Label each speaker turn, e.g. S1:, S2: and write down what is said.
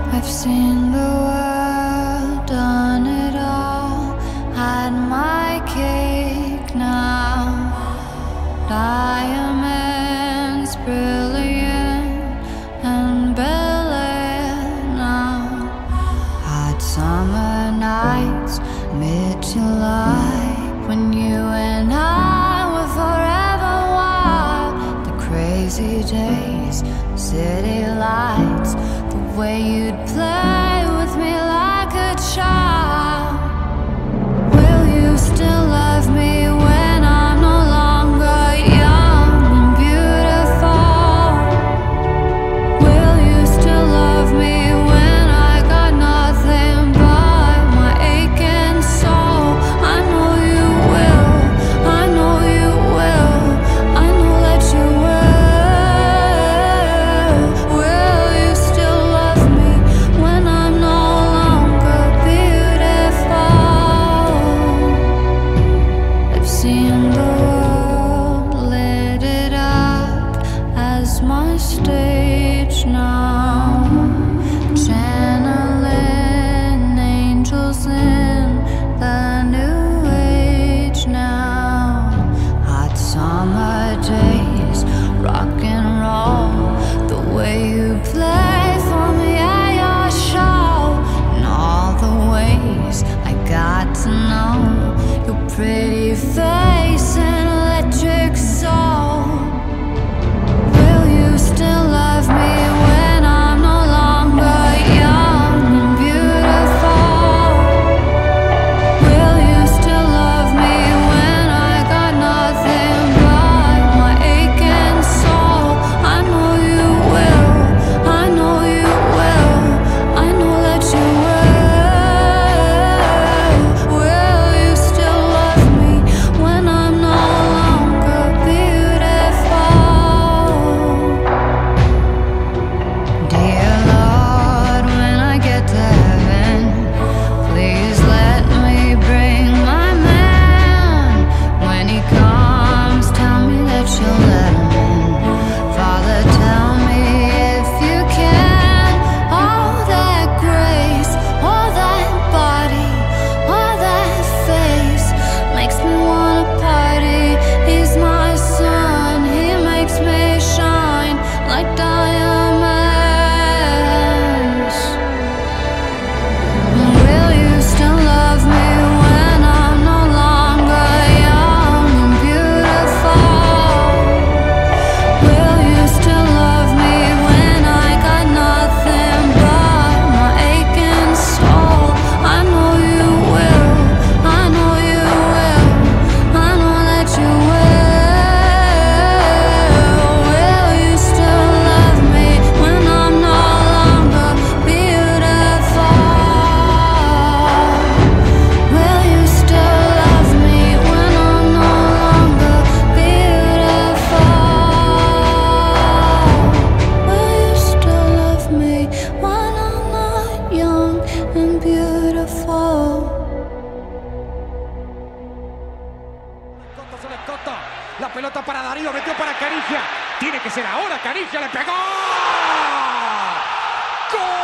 S1: I've seen the world, done it all, had my cake now. Diamonds brilliant and Bel Air now. Hot summer nights, mid-July, when you and I were forever wild. The crazy days, city lights, the way you'd play with me like a child. Will you still love me when I'm no longer young and beautiful? Will you still love me when I got nothing but my aching soul? I know you will, I know you will, I know that you will. Will you still love me when I'm no longer beautiful? I've seen the world, lit it up as my stage now. Channeling angels in the new age now. Hot summer days, rock and roll, the way you play for me at your show, and all the ways I got to know your pretty face and electric soul. Will you still love me when I'm no longer young and beautiful? Will you still love me when I got nothing but my aching soul? I know you will, I know you will, I know that you will. Will you still love me when I'm no longer beautiful? Dear Lord, when I get to heaven, please let me bring my man. When he comes, tell me that you'll let him in. Father, tell me if you can. All that grace, all that body, all that face makes me wanna party. He's my sun, he makes me shine like diamonds. Will you still love me when I'm no longer young and beautiful? Will you still love me when I got nothing but my aching soul? I know you will, I know you will, I know that you will. Will you still love me when I'm no longer beautiful? Will you still love me when I'm no longer beautiful? Will you still love me when I'm not young and beautiful?
S2: Se le escota. La pelota para Darío, metió para Caricia. Tiene que ser ahora, Caricia le pegó. ¡Gol!